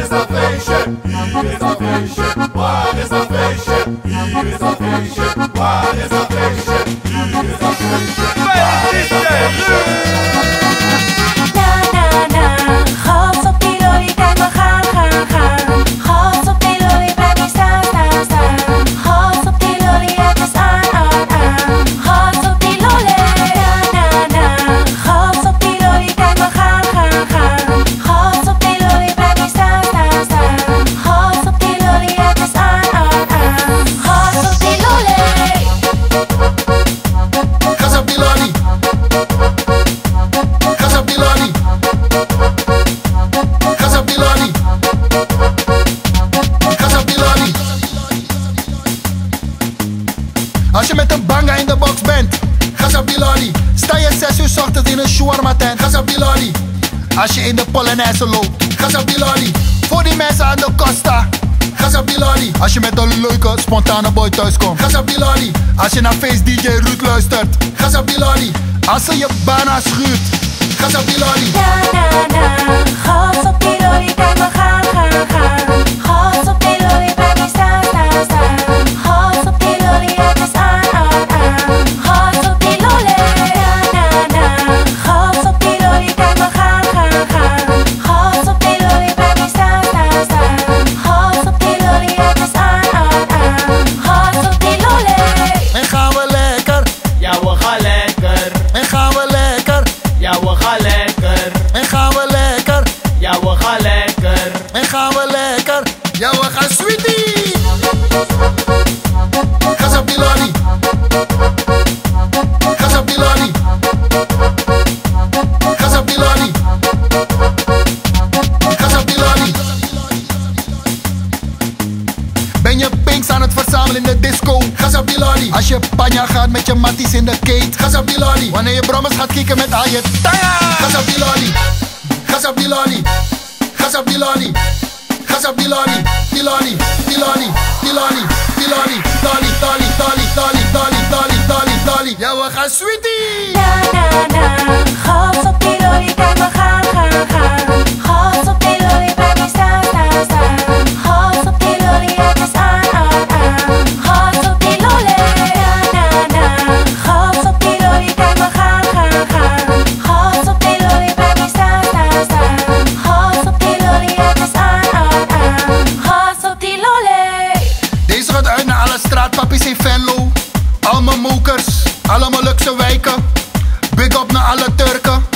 is dat feestje? Hier is dat feestje. Waar is dat feestje? Hier is dat feestje. Waar is dat feestje? Hier is dat feestje. Waar is dat feestje? Gas op die lolly, kijk we gaan. Gas op die lolly, blijf niet staan. Gas op die lolly, het is aan. Gas op die lolly, gas op die lolly, kijk we gaan. Gas op die lolly, blijf niet staan. Gas op die lolly, het is aan. Gas op die lolly. Gas op die lolly. Gas op die lolly. Gas op die lolly. Gas op die lolly. Als je met een banga in de box bent, gas op die lolly. Sta je 6 uur 's ochtends in een shawarma tent, gas op die lolly. Als je in de Polonaise loopt, gas op die lolly. Voor die mensen aan de Costa, gas op die lolly. Als je met een leuke, spontane boy thuis komt, gas op die lolly. Als je naar Face DJ Ruud luistert, gas op die lolly. Als ze je bana schuurt, gas op die lolly. Gas op die lolly, kijk we gaan. Gas op die lolly, blijf niet staan. Gas op die lolly, het is aan. Gas op die lolly. Gas op die lolly, kijk we gaan. Gas op die lolly, blijf niet staan. Gas op die lolly, het is aan. Gas op die lolly. En gaan we lekker, Ja, we gaan lekker. en gaan we lekker, Ja, we gaan lekker. en gaan we lekker, Ja, we gaan lekker. en gaan we lekker. Ja, we gaan sweetie. Gas op die lolly. Gas op die lolly. Gas op die lolly. Gas op die lolly. Ben je pinks aan het verzamelen in de disco? Gas op die lolly. Als je panja gaat met je matties in de kate, gas op die lolly. Wanneer je brommers gaat kicken met al je tanga, gas op die lolly. Gas op die lolly. Gas op die lolly. Gas op die lolly. Die lolly. Die lolly. Die lolly. Die lolly. Lolly. Lolly. Lolly. Lolly. Lolly. Lolly. Lolly. Lolly. Ja, we gaan sweetie. Gas op die lolly, kijk we gaan. Gas op die lolly, blijf niet staan. Gas op die lolly, het is aan. Gas op die lolly. Gas op die lolly, kijk we gaan. Gas op die lolly, blijf niet staan. Gas op die lolly, het is aan. Gas op die lolly. Deze gaat uit naar alle straatpappies in Venlo. Al mijn mokers, alle Molukse wijken. Big up naar alle Turken.